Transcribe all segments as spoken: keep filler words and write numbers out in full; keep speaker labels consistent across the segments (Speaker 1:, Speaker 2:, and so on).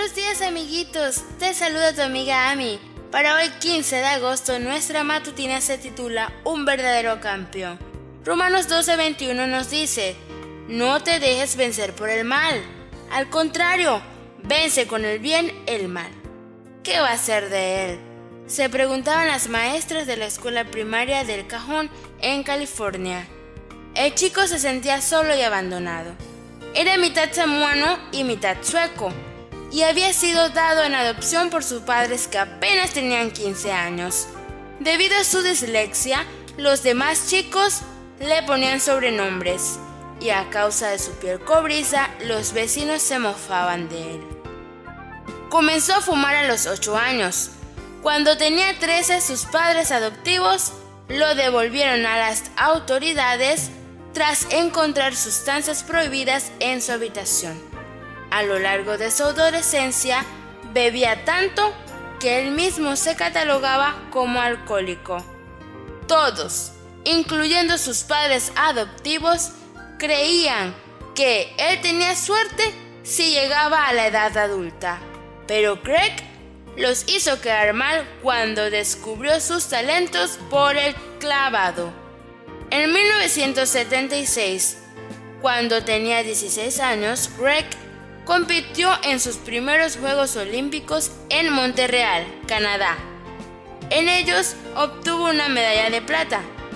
Speaker 1: Buenos días, amiguitos, te saluda tu amiga Ami. Para hoy quince de agosto nuestra matutina se titula Un verdadero campeón. Romanos doce veintiuno nos dice: no te dejes vencer por el mal, al contrario, vence con el bien el mal. ¿Qué va a ser de él?, se preguntaban las maestras de la escuela primaria del Cajón en California. El chico se sentía solo y abandonado. Era mitad samoano y mitad sueco, y había sido dado en adopción por sus padres que apenas tenían quince años. Debido a su dislexia, los demás chicos le ponían sobrenombres, y a causa de su piel cobriza, los vecinos se mofaban de él. Comenzó a fumar a los ocho años. Cuando tenía trece, sus padres adoptivos lo devolvieron a las autoridades tras encontrar sustancias prohibidas en su habitación. A lo largo de su adolescencia, bebía tanto que él mismo se catalogaba como alcohólico. Todos, incluyendo sus padres adoptivos, creían que él tenía suerte si llegaba a la edad adulta, pero Greg los hizo quedar mal cuando descubrió sus talentos por el clavado. En mil novecientos setenta y seis, cuando tenía dieciséis años, Greg compitió en sus primeros Juegos Olímpicos en Montreal, Canadá. En ellos obtuvo una medalla de plata.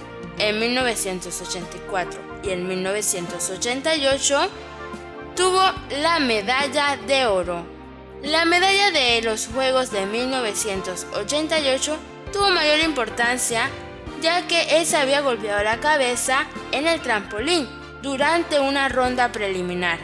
Speaker 1: En mil novecientos ochenta y cuatro y en mil novecientos ochenta y ocho tuvo la medalla de oro. La medalla de los Juegos de mil novecientos ochenta y ocho tuvo mayor importancia ya que él se había golpeado la cabeza en el trampolín durante una ronda preliminar,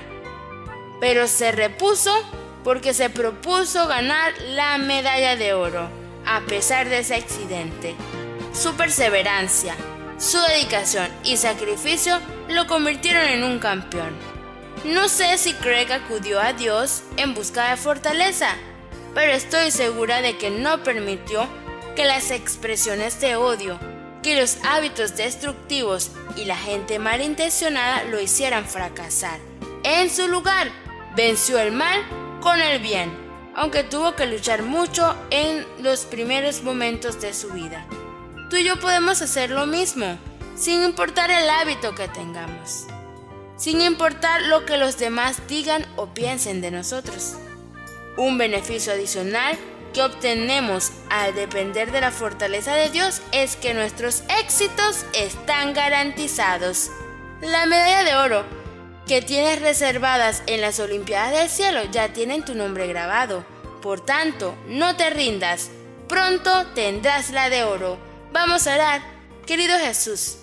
Speaker 1: pero se repuso porque se propuso ganar la medalla de oro a pesar de ese accidente. Su perseverancia, su dedicación y sacrificio lo convirtieron en un campeón. No sé si Greg acudió a Dios en busca de fortaleza, pero estoy segura de que no permitió que las expresiones de odio, que los hábitos destructivos y la gente malintencionada lo hicieran fracasar. En su lugar, venció el mal con el bien, aunque tuvo que luchar mucho en los primeros momentos de su vida. Tú y yo podemos hacer lo mismo, sin importar el hábito que tengamos, sin importar lo que los demás digan o piensen de nosotros. Un beneficio adicional que obtenemos al depender de la fortaleza de Dios es que nuestros éxitos están garantizados. La medalla de oro que tienes reservadas en las Olimpiadas del Cielo ya tienen tu nombre grabado. Por tanto, no te rindas. Pronto tendrás la de oro. Vamos a orar. Querido Jesús,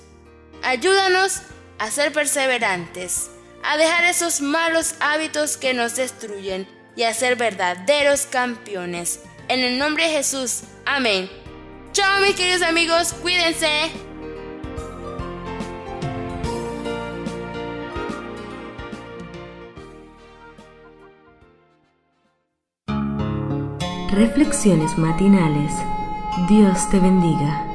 Speaker 1: ayúdanos a ser perseverantes, a dejar esos malos hábitos que nos destruyen y a ser verdaderos campeones. En el nombre de Jesús, amén. Chao, mis queridos amigos, cuídense.
Speaker 2: Reflexiones matinales. Dios te bendiga.